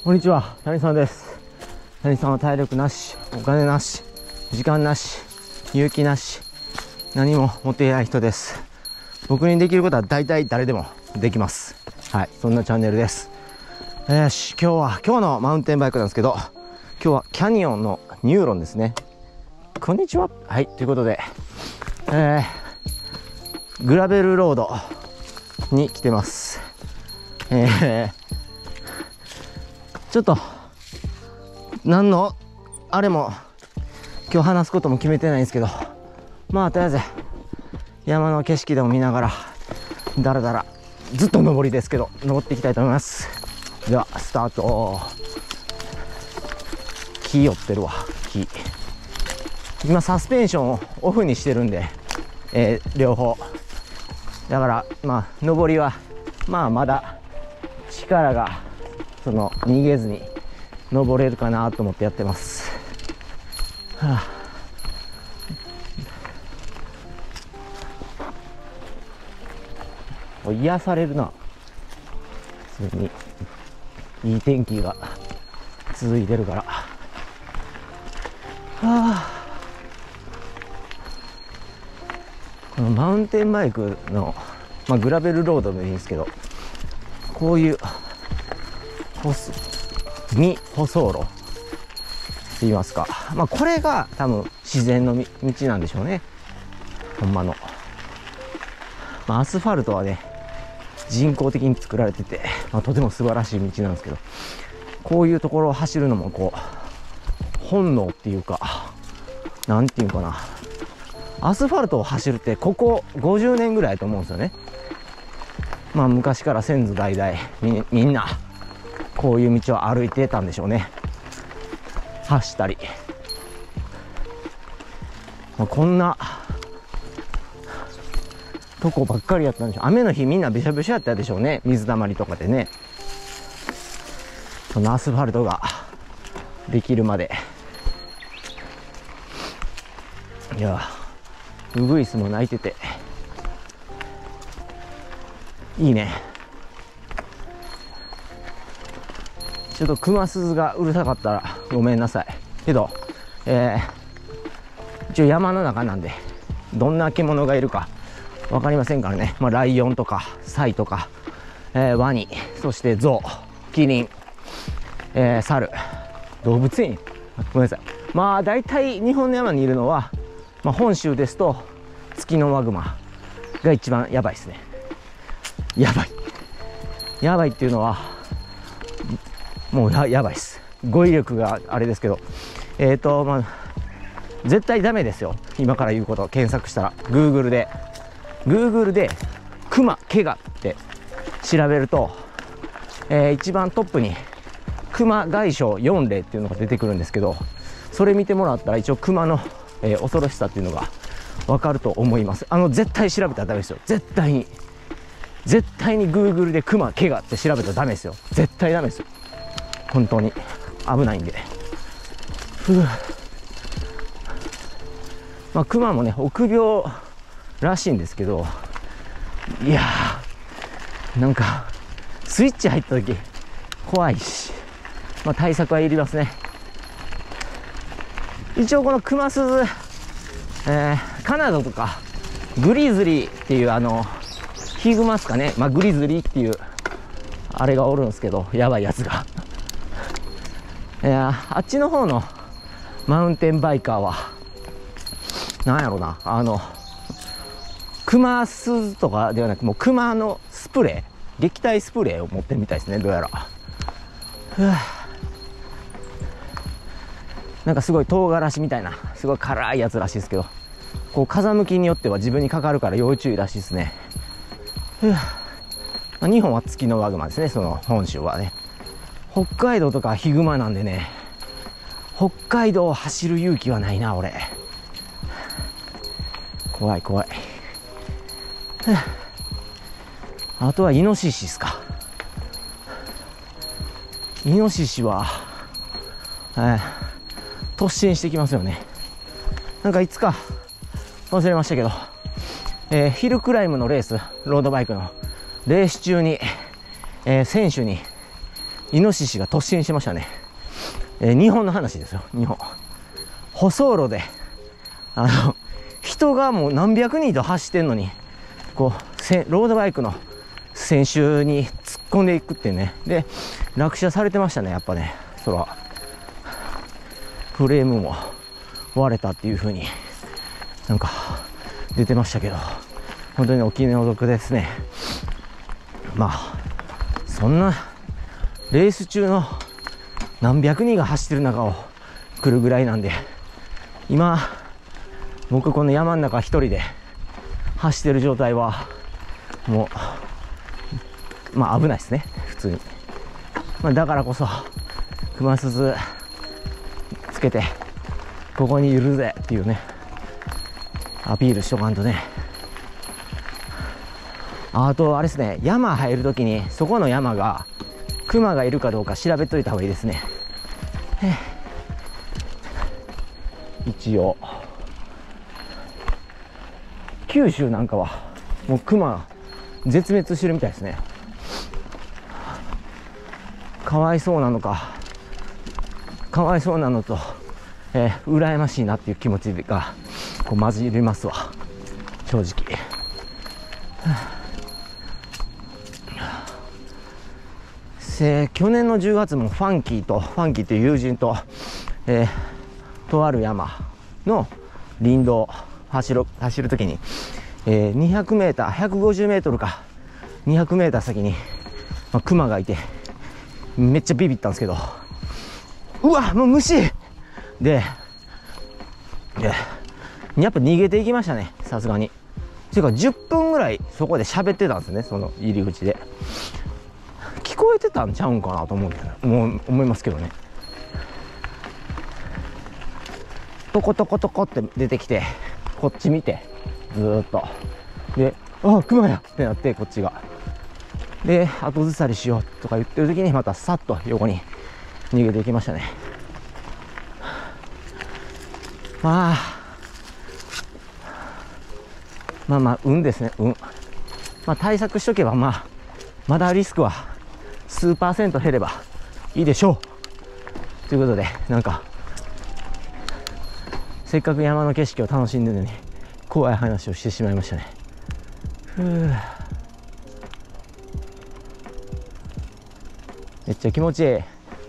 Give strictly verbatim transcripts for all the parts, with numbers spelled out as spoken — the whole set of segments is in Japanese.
こんにちは、谷さんです。谷さんは体力なし、お金なし、時間なし、勇気なし、何も持っていない人です。僕にできることは大体誰でもできます。はい、そんなチャンネルです。よし、今日は今日のマウンテンバイクなんですけど、今日はキャニオンのニューロンですね。こんにちは。はい、ということで、えー、グラベルロードに来てます。えーちょっと何のあれも今日話すことも決めてないんですけど、まあとりあえず山の景色でも見ながらだらだらずっと登りですけど登っていきたいと思います。ではスタート。木寄ってるわ。木今サスペンションをオフにしてるんで、えー、両方だからまあ登りはまあまだ力がその逃げずに登れるかなと思ってやってます。はあ、癒されるな。普通にいい天気が続いてるから。はあ、このマウンテンバイクの、まあ、グラベルロードでもいいんですけど、こういう未舗装路って言いますか、まあこれが多分自然の道なんでしょうね。ほんまの、まあ、アスファルトはね人工的に作られてて、まあ、とても素晴らしい道なんですけど、こういうところを走るのもこう本能っていうか、なんていうかな、アスファルトを走るってここごじゅうねんぐらいだと思うんですよね。まあ昔から先祖代々 み, みんなこういう道を歩いてたんでしょうね。走ったり、まあ、こんなとこばっかりやったんでしょう。雨の日みんなびしょびしょやったでしょうね。水たまりとかでね。そのアスファルトができるまで。いやウグイスも鳴いてていいね。ちょっとクマスズがうるさかったらごめんなさいけど、えー、一応山の中なんでどんな獣がいるか分かりませんからね。まあ、ライオンとかサイとか、えー、ワニ、そしてゾウ、キリン、えー、サル、動物園、ごめんなさい。まあ大体日本の山にいるのは、まあ、本州ですとツキノワグマが一番やばいですね。やばいやばいっていうのはもう や, やばいっす。語彙力があれですけど、えっ、ー、とまあ絶対ダメですよ。今から言うことを検索したら Google で Google でクマケガって調べると、えー、一番トップにクマ外傷よんれいっていうのが出てくるんですけど、それ見てもらったら一応クマの、えー、恐ろしさっていうのが分かると思います。あの絶対調べたらダメですよ。絶対に絶対に Google でクマケガって調べたらダメですよ。絶対ダメですよ。本当に危ないんで。ふう、まあクマもね臆病らしいんですけど、いやーなんかスイッチ入った時怖いし、まあ対策はいりますね。一応このクマスズ、えー、カナダとかグリズリーっていうあのヒグマっすかね、まあグリズリーっていうあれがおるんですけど、やばいやつがいやあっちの方のマウンテンバイカーはなんやろな、あのクマスとかではなく、もうクマのスプレー、撃退スプレーを持ってるみたいですね、どうやら。なんかすごい唐辛子みたいなすごい辛いやつらしいですけど、こう風向きによっては自分にかかるから要注意らしいですね。日本はツキノワグマですね、その本州はね。北海道とかヒグマなんでね、北海道を走る勇気はないな俺。怖い怖い。あとはイノシシですか。イノシシは、えー、突進してきますよね。なんかいつか忘れましたけど、えー、ヒルクライムのレース、ロードバイクのレース中に、えー、選手にイノシシが突進しましたね。えー、日本の話ですよ、日本。舗装路で、あの、人がもう何百人と走ってんのに、こう、せロードバイクの先週に突っ込んでいくっていうね。で、落車されてましたね、やっぱね。そら、フレームも割れたっていう風になんか出てましたけど、本当にお気の毒ですね。まあ、そんなレース中の何百人が走ってる中を来るぐらいなんで、今、僕この山の中一人で走ってる状態は、もう、まあ危ないですね、普通に。まあだからこそ、熊鈴つけて、ここにいるぜっていうね、アピールしとかんとね。あと、あれですね、山入るときに、そこの山が、熊がいるかどうか調べといた方がいいですね。一応。九州なんかは、もう熊、絶滅してるみたいですね。かわいそうなのか、かわいそうなのと、えー、羨ましいなっていう気持ちがこう混じりますわ、正直。せ去年のじゅうがつもファンキーとファンキーという友人と、えー、とある山の林道を走る走るときに、えー、にひゃくメーターひゃくごじゅうメートルかにひゃくメーター先に、まあ、クマがいてめっちゃビビったんですけど、うわもう虫で、でやっぱ逃げていきましたね、さすがに。ていうかじゅっぷんぐらいそこで喋ってたんですね、その入り口で。聞こえてたんちゃうんかなと思うけど、もう思いますけどね。トコトコトコって出てきて、こっち見てずーっとで、あクマやってなって、こっちがで後ずさりしようとか言ってる時にまたさっと横に逃げていきましたね。まあまあまあ運ですね、運。まあ対策しとけば、まあまだリスクは数パーセント減ればいいでしょうということで、なんかせっかく山の景色を楽しんでるのに怖い話をしてしまいましたね。ふう、めっちゃ気持ちいい。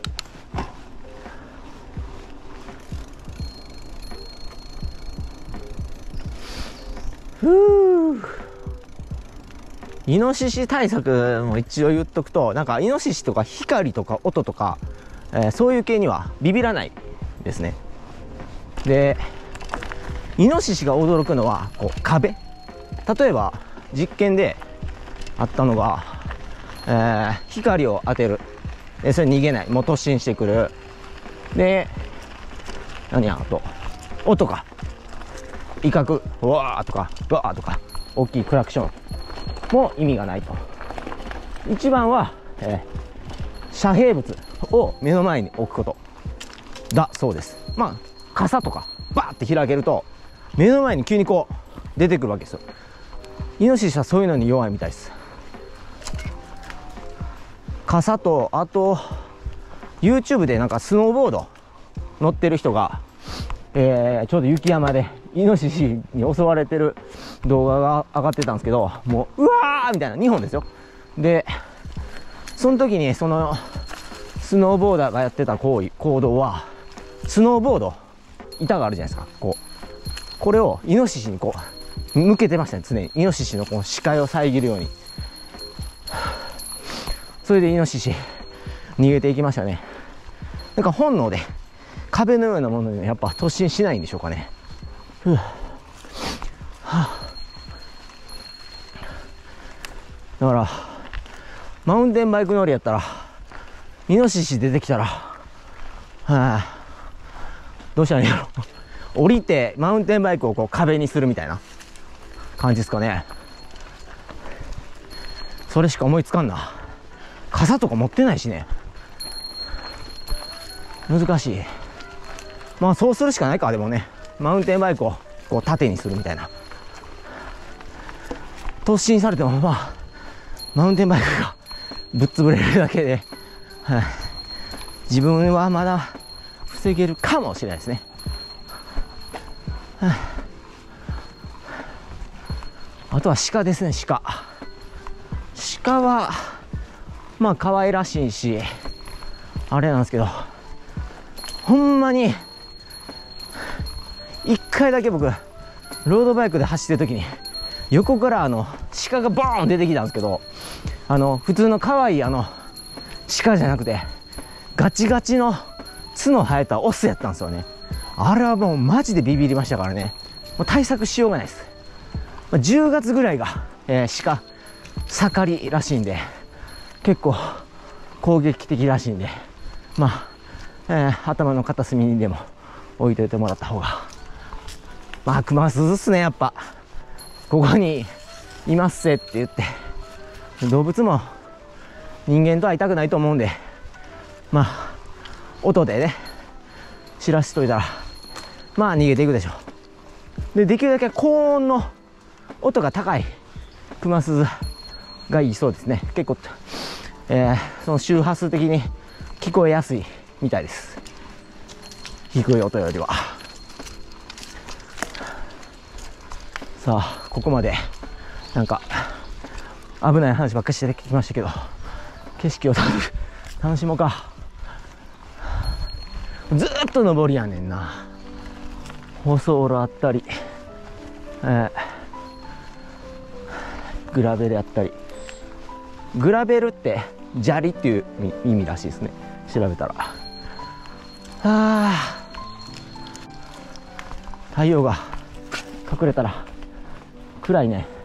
ふう、イノシシ対策も一応言っとくと、なんかイノシシとか光とか音とか、えー、そういう系にはビビらないですね。でイノシシが驚くのはこう壁。例えば実験であったのが、えー、光を当てる、でそれ逃げない、もう突進してくる。で何や、あと音か、威嚇、うわーとかうわーとか大きいクラクションも意味がないと。一番は、えー、遮蔽物を目の前に置くことだそうです。まあ傘とかバーって開けると目の前に急にこう出てくるわけですよ。イノシシはそういうのに弱いみたいです。傘と、あと YouTube でなんかスノーボード乗ってる人が、えー、ちょうど雪山でイノシシに襲われてる動画が上がってたんですけど、もううわーみたいな、にほんですよ。でその時にそのスノーボーダーがやってた行為行動は、スノーボード板があるじゃないですか、こうこれをイノシシにこう向けてましたね、常に。イノシシのこの視界を遮るように。それでイノシシ逃げていきましたね。なんか本能で壁のようなものにやっぱ突進しないんでしょうかね。ふう、はあ、だからマウンテンバイク乗りやったらイノシシ出てきたら、はあ、どうしたらいいんやろ。降りてマウンテンバイクをこう壁にするみたいな感じですかね。それしか思いつかんな。傘とか持ってないしね、難しい。まあそうするしかないか。でもね、マウンテンバイクをこう縦にするみたいな。突進されてもまあマウンテンバイクがぶっ潰れるだけで、 はい、自分はまだ防げるかもしれないですね。はい、あとは鹿ですね。鹿鹿はまあ可愛らしいしあれなんですけど、ほんまに一回だけ僕ロードバイクで走ってる時に横からあの鹿がボーン出てきたんですけど、あの普通の可愛いあの鹿じゃなくてガチガチの角生えたオスやったんですよね。あれはもうマジでビビりましたからね。もう対策しようがないです。じゅうがつぐらいが、えー、鹿盛りらしいんで、結構攻撃的らしいんで、まあ、えー、頭の片隅にでも置いといてもらった方が、まあ熊は鈴っすね。やっぱここにいますせって言って、動物も人間と会いたくないと思うんで、まあ音でね知らしといたらまあ逃げていくでしょう。でできるだけ高音の音が高いクマスズがいいそうですね。結構、えー、その周波数的に聞こえやすいみたいです。低い音よりは。さあここまでなんか危ない話ばっかりしてきましたけど、景色を楽しもうか。ずーっと登りやねんな。舗装路あったり、えー、グラベルやったり。グラベルって砂利っていう意味らしいですね。調べたら。あー、太陽が隠れたら暗いね。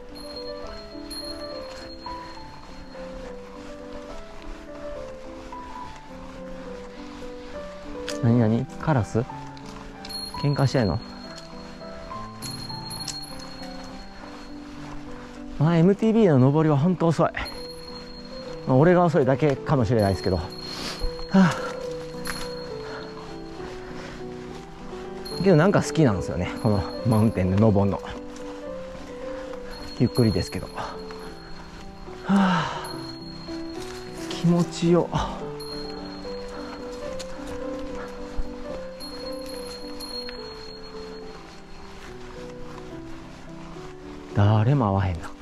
何何カラス喧嘩してんの？まあ エムティービー の登りは本当遅い。まあ、俺が遅いだけかもしれないですけど、はあ、けどなんか好きなんですよね、このマウンテンで登るの。ゆっくりですけど、はあ、気持ちよ。誰も会わへんな。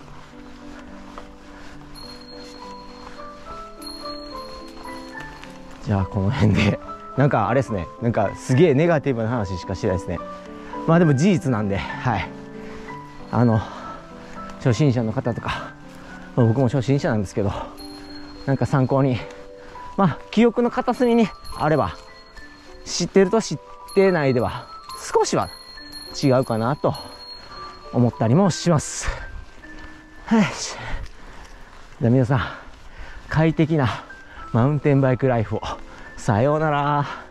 じゃあこの辺でなんかあれですね、なんかすげえネガティブな話しかしてないですね。まあでも事実なんで、はい、あの初心者の方とか、まあ、僕も初心者なんですけど、なんか参考に、まあ記憶の片隅にあれば、知ってると知ってないでは少しは違うかなと思ったりもします。はい。じゃあ皆さん、快適なマウンテンバイクライフを。さようなら。